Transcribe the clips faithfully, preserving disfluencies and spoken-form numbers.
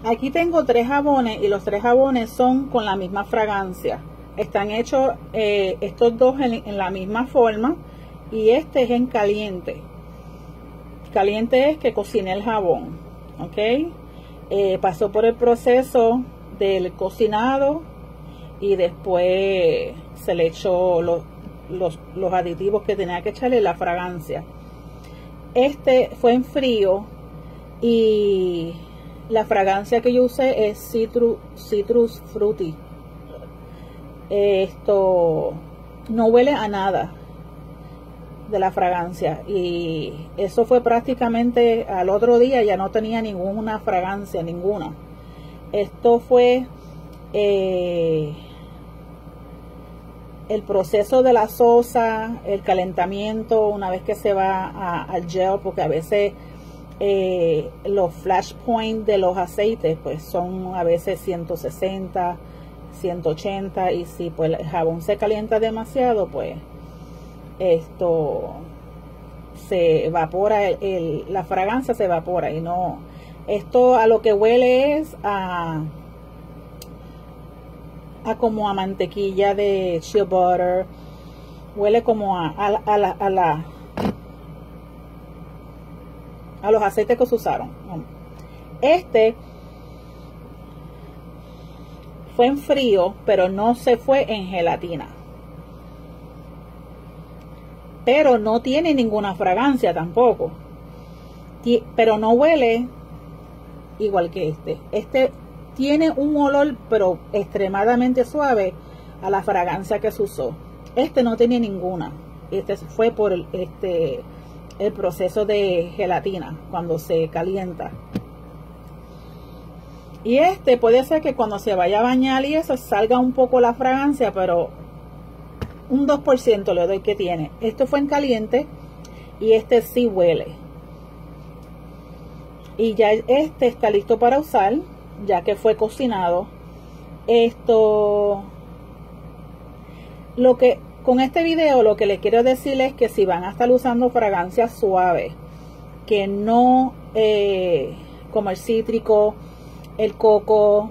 Aquí tengo tres jabones y los tres jabones son con la misma fragancia. Están hechos eh, estos dos en, en la misma forma y este es en caliente. Caliente es que cociné el jabón, ¿ok? Eh, pasó por el proceso del cocinado y después se le echó los, los, los aditivos que tenía que echarle, la fragancia. Este fue en frío y la fragancia que yo usé es Citrus, Citrus Fruity. Esto no huele a nada de la fragancia y eso fue prácticamente al otro día, ya no tenía ninguna fragancia, ninguna. Esto fue eh, el proceso de la sosa, el calentamiento una vez que se va a, al gel, porque a veces eh, los flash point de los aceites pues son a veces ciento sesenta, ciento ochenta, y si pues el jabón se calienta demasiado, pues esto se evapora, el, el, la fragancia se evapora y no, esto a lo que huele es a, a como a mantequilla de shea butter, huele como a, a, a, la, a la a los aceites que se usaron. Este fue en frío, pero no se fue en gelatina. Pero no tiene ninguna fragancia tampoco. Pero no huele igual que este. Este tiene un olor, pero extremadamente suave a la fragancia que se usó. Este no tiene ninguna. Este fue por el, este, el proceso de gelatina cuando se calienta. Y este puede ser que cuando se vaya a bañar y eso salga un poco la fragancia, pero un dos por ciento le doy que tiene. Esto fue en caliente y este sí huele. Y ya este está listo para usar, ya que fue cocinado. Esto, lo que con este video lo que les quiero decir es que si van a estar usando fragancias suaves, que no eh, como el cítrico, el coco,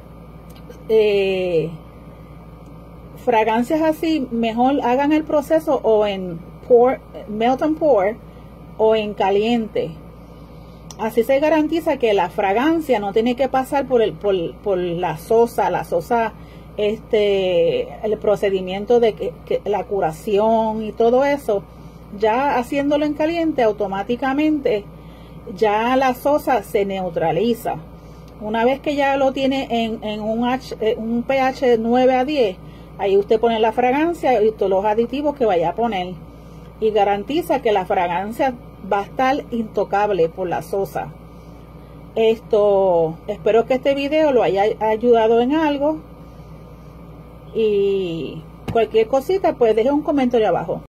eh, fragancias así, mejor hagan el proceso o en pour, melt and pour, o en caliente. Así se garantiza que la fragancia no tiene que pasar por el por, por la sosa, la sosa, este, el procedimiento de que, que la curación y todo eso. Ya haciéndolo en caliente, automáticamente ya la sosa se neutraliza. Una vez que ya lo tiene en, en un, H, un pH de nueve a diez, ahí usted pone la fragancia y todos los aditivos que vaya a poner. Y garantiza que la fragancia va a estar intocable por la sosa. Esto, espero que este video lo haya ayudado en algo. Y cualquier cosita, pues deje un comentario abajo.